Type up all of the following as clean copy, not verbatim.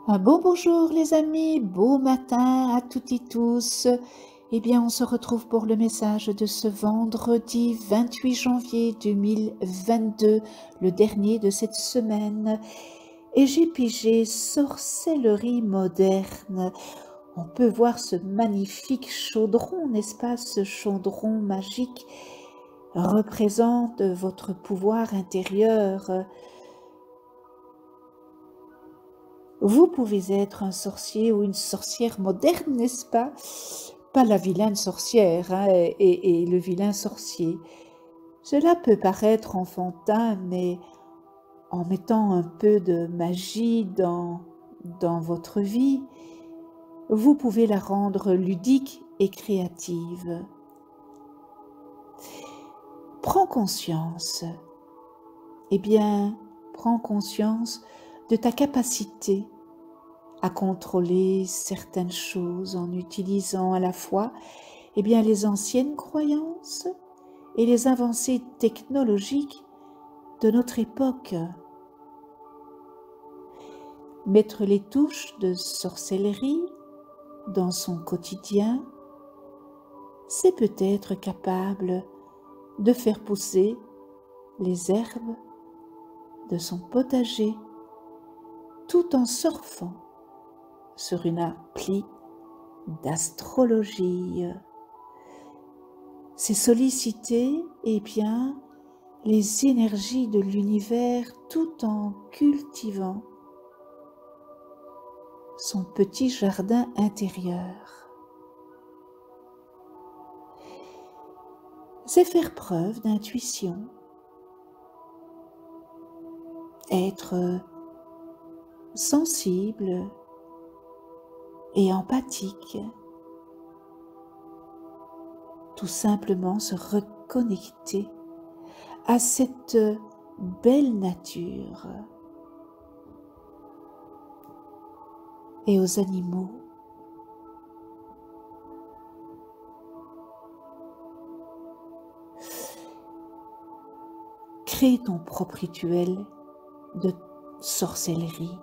Un beau bonjour les amis, beau matin à toutes et tous. Eh bien, on se retrouve pour le message de ce vendredi 28 janvier 2022, le dernier de cette semaine. Et j'ai pigé sorcellerie moderne. On peut voir ce magnifique chaudron, n'est-ce pas? Ce chaudron magique représente votre pouvoir intérieur. Vous pouvez être un sorcier ou une sorcière moderne, n'est-ce pas? Pas la vilaine sorcière hein, et le vilain sorcier. Cela peut paraître enfantin, mais en mettant un peu de magie dans votre vie, vous pouvez la rendre ludique et créative. Prends conscience. Eh bien, prends conscience de ta capacité à contrôler certaines choses en utilisant à la fois les anciennes croyances et les avancées technologiques de notre époque. Mettre les touches de sorcellerie dans son quotidien, c'est peut-être capable de faire pousser les herbes de son potager tout en surfant sur une appli d'astrologie. C'est solliciter les énergies de l'univers tout en cultivant son petit jardin intérieur. C'est faire preuve d'intuition, être sensible et empathique, tout simplement se reconnecter à cette belle nature et aux animaux. Crée ton propre rituel de sorcellerie.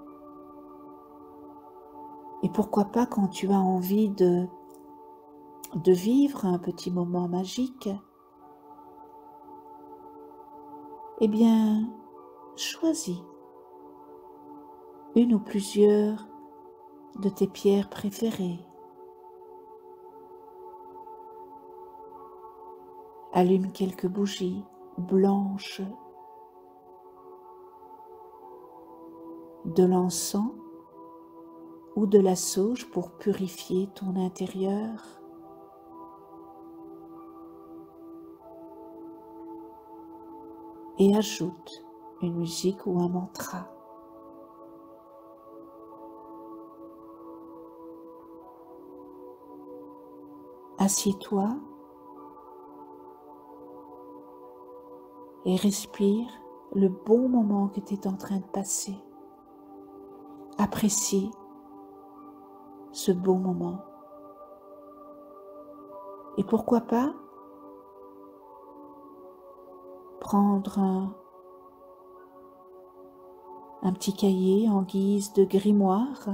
Et pourquoi pas quand tu as envie de vivre un petit moment magique, choisis une ou plusieurs de tes pierres préférées. Allume quelques bougies blanches, de l'encens ou de la sauge pour purifier ton intérieur. Et ajoute une musique ou un mantra. Assieds-toi et respire le bon moment que tu es en train de passer. Apprécie ce bon moment. Et pourquoi pas prendre un petit cahier en guise de grimoire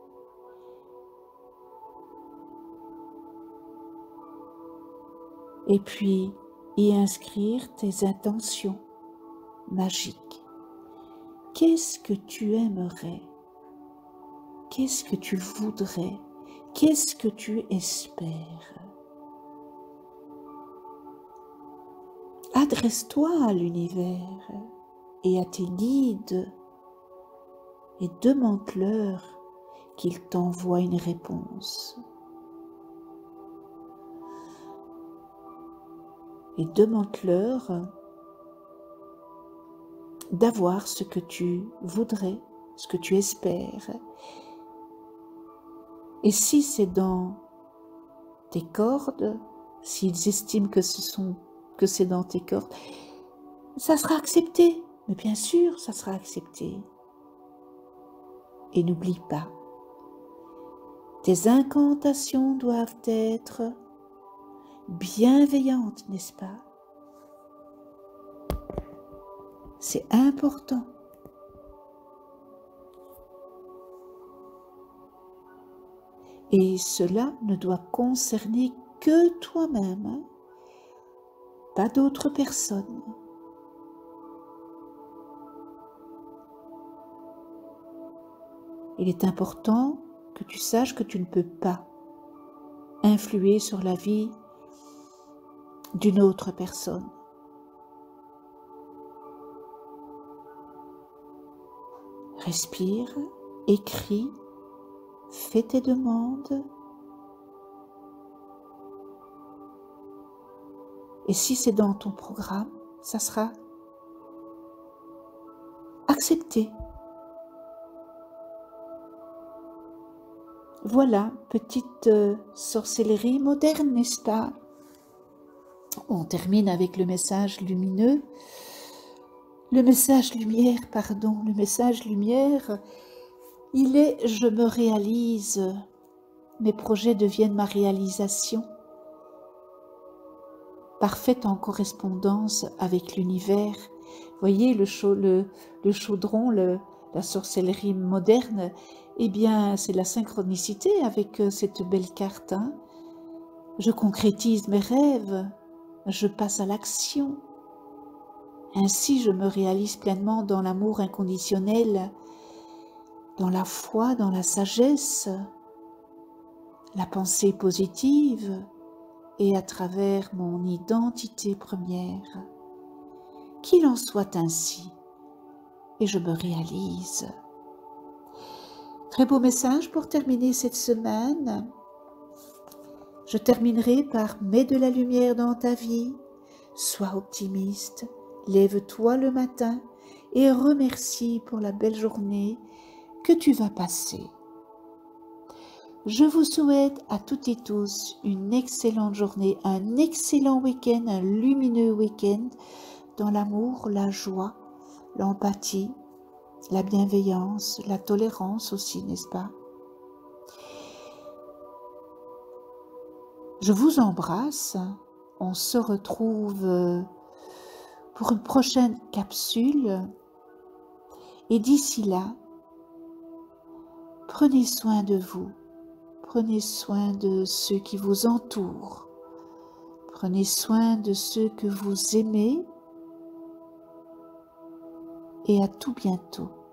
et puis y inscrire tes intentions magiques. Qu'est-ce que tu aimerais? Qu'est-ce que tu voudrais? Qu'est-ce que tu espères? Adresse-toi à l'univers et à tes guides et demande-leur qu'ils t'envoient une réponse. Et demande-leur d'avoir ce que tu voudrais, ce que tu espères. Et si c'est dans tes cordes, s'ils estiment que c'est dans tes cordes, ça sera accepté. Mais bien sûr, ça sera accepté. Et n'oublie pas, tes incantations doivent être bienveillantes, n'est-ce pas? C'est important. Et cela ne doit concerner que toi-même, hein, pas d'autres personnes. Il est important que tu saches que tu ne peux pas influer sur la vie d'une autre personne. Respire, écris, fais tes demandes. Et si c'est dans ton programme, ça sera accepté. Voilà, petite sorcellerie moderne, n'est-ce pas? On termine avec le message lumineux. Le message lumière, il est « Je me réalise ». Mes projets deviennent ma réalisation, parfaite en correspondance avec l'univers. Voyez le chaudron, la sorcellerie moderne, eh bien c'est la synchronicité avec cette belle carte. Hein. Je concrétise mes rêves, je passe à l'action. Ainsi je me réalise pleinement dans l'amour inconditionnel, dans la foi, dans la sagesse, la pensée positive et à travers mon identité première. Qu'il en soit ainsi, et je me réalise. Très beau message pour terminer cette semaine. Je terminerai par « Mets de la lumière dans ta vie, sois optimiste, lève-toi le matin et remercie pour la belle journée que tu vas passer ». Je vous souhaite à toutes et tous une excellente journée, un excellent week-end, un lumineux week-end dans l'amour, la joie, l'empathie, la bienveillance, la tolérance aussi, n'est-ce pas? Je vous embrasse. On se retrouve pour une prochaine capsule. Et d'ici là, prenez soin de vous. Prenez soin de ceux qui vous entourent. Prenez soin de ceux que vous aimez. Et à tout bientôt.